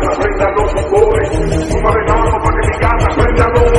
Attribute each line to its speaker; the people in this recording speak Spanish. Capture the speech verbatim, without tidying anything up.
Speaker 1: casa, prenda los motores, como aventamos para que mi casa prenda los